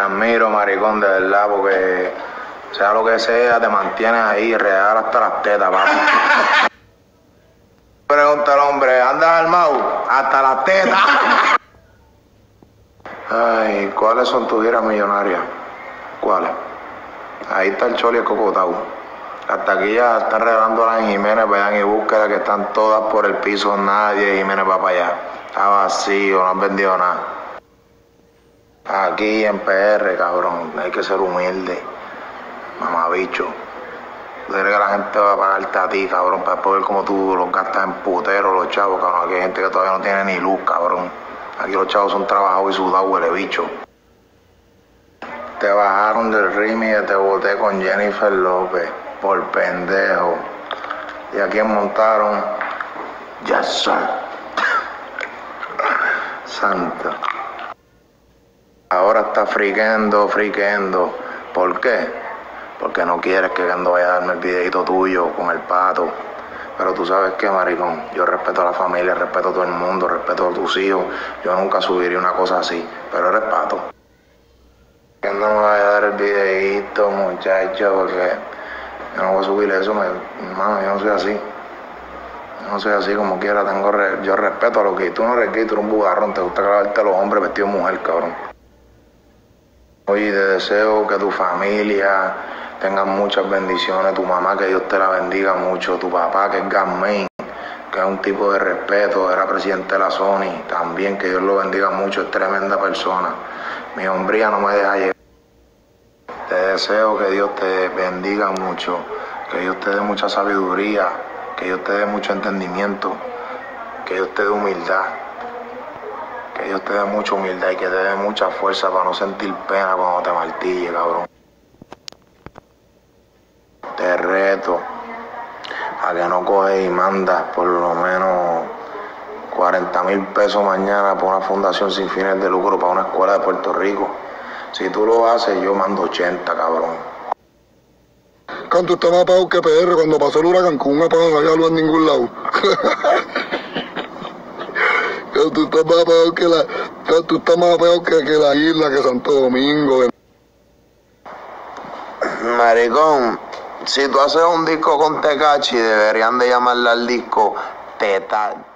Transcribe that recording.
admiro, maricón, de verdad, porque sea lo que sea, te mantienes ahí, real hasta las tetas, papi. Pregunta al hombre, ¿andas armado? Hasta las tetas. Ay, ¿cuáles son tus giras millonarias? ¿Cuáles? Ahí está el Choli, el Cocotau. Hasta aquí ya están regalándolas en Jiménez, vayan y búsquela, que están todas por el piso, nadie, Jiménez va para allá. Está vacío, no han vendido nada. Aquí en PR, cabrón, hay que ser humilde, mamabicho. ¿Tú crees que la gente va a pagarte a ti, cabrón, para poder como tú los gastas en puteros, los chavos, cabrón? Aquí hay gente que todavía no tiene ni luz, cabrón. Aquí los chavos son trabajados y sudados, huele bicho. Te bajaron del ritmo y te boté con Jennifer López, por pendejo. ¿Y a quién montaron? Ya son. Santa. Ahora está friquendo. ¿Por qué? Porque no quieres que Kendo vaya a darme el videito tuyo con el pato. Pero tú sabes qué, maricón, yo respeto a la familia, respeto a todo el mundo, respeto a tus hijos. Yo nunca subiría una cosa así, pero eres pato. Kendo no me vaya a dar el videito, muchacho, porque yo no voy a subir eso, hermano, yo no soy así. Yo no soy así como quiera, yo respeto a lo que tú no eres gay, tú eres un bugarrón, te gusta clavarte a los hombres vestidos de mujer, cabrón. Oye, te deseo que tu familia tenga muchas bendiciones, tu mamá que Dios te la bendiga mucho, tu papá que es Gasmain, que es un tipo de respeto, era presidente de la Sony, también que Dios lo bendiga mucho, es tremenda persona. Mi hombría no me deja llegar. Te deseo que Dios te bendiga mucho, que Dios te dé mucha sabiduría, que Dios te dé mucho entendimiento, que Dios te dé humildad. Que Dios te dé mucha humildad y que te dé mucha fuerza para no sentir pena cuando te martille, cabrón. Te reto a que no coges y mandas por lo menos 40,000 pesos mañana para una fundación sin fines de lucro para una escuela de Puerto Rico. Si tú lo haces, yo mando 80, cabrón. Canto está más apagado que PR cuando pasó el huracán con un apagón allá no en ningún lado. Tú estás más apagado que la isla, que Santo Domingo. Maricón, si tú haces un disco con Tekashi, deberían de llamarle al disco Teta.